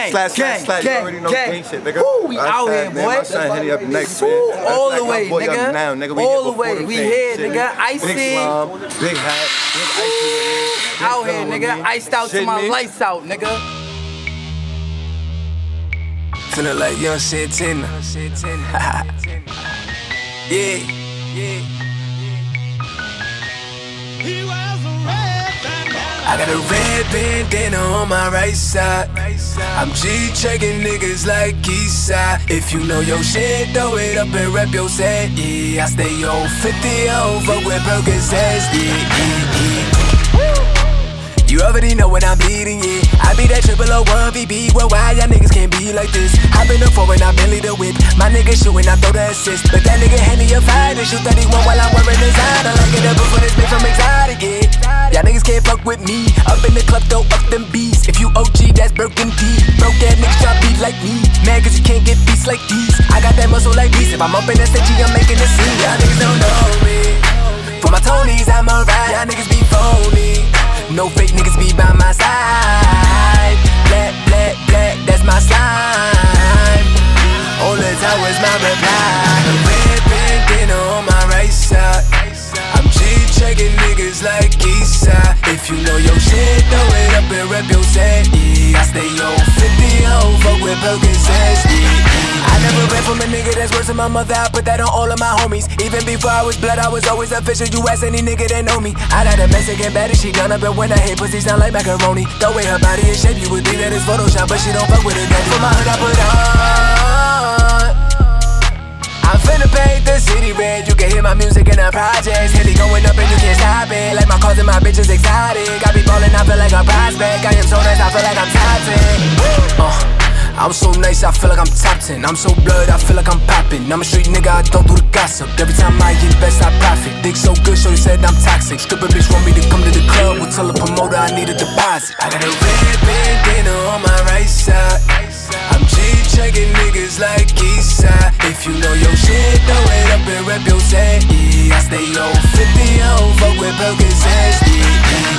Slash, you already know gang shit, nigga. Ooh, we out here, boy. My son Henny up next, man. All the way, nigga. Now, nigga. We all the way. We here, nigga. Icy. Big slum, big hat, big icy. Out here, nigga. Iced out till my lights out, nigga. Feeling like young Santana. Yeah. I got a red bandana on my right side. I'm G-checking niggas like Eastside. If you know your shit, throw it up and rep your set. Yeah, I stay on 50 over with Percocets. You already know when I'm bleeding, yeah. I be that 001 VB. Well, why y'all niggas can't be like this? I been up foreign, I belly the whip. My nigga shooting, I throw the assist. But that nigga hand me a fight and shoot 31 while I'm wearing designer. Like it up before this bitch from exotic, yeah. Y'all niggas can't fuck with me. Up in the club, throw up them beats. If you OG, that's burgundy. Broke ass niggas try beat like me. Man, cause you can't get beats like these. I got that muscle like these. If I'm up in the stage, I'm making a scene. Y'all niggas don't know me. For my Tonys, I'm a ride. Y'all niggas be phony. No fake niggas be by my side. Black, black, black, that's my slime. All the time was my reply. A red bandana on my right side. I'm G-checking niggas like Eastside. If you know your shit, throw it up and rep your set. Yeah, I stay on 50 over with Percocets. I never ran from a nigga that's worse than my mother. I put that on all of my homies. Even before I was blood, I was always official. You ask any nigga that know me. I got a Mexican baddie, she gonna but when I hit pussy sound like macaroni. The way her body is shaped, you would think that it's Photoshop, but she don't fuck with it. Daddy. For my hood, I put on. I'm finna paint the city red. You can hear my music in the projects. Hit it going up and you can't stop it. Like my cars and my bitches exotic. I be ballin', I feel like a prospect. I am so nice, I feel like I'm top 10. I'm so nice, I feel like I'm top 10. I'm so blood, I feel like I'm poppin'. I'm a street nigga, I don't do the gossip. Every time I get best, I profit. Dick so good, shorty said I'm toxic. Stripper bitch want me to come to the club. We'll tell the promoter I need a deposit. I got a red bandana on my right side. I'm G-checking niggas like Eastside. If you know your shit, throw it up and rep your set. Yeah, I stay on 50 over with Percocets. Yeah.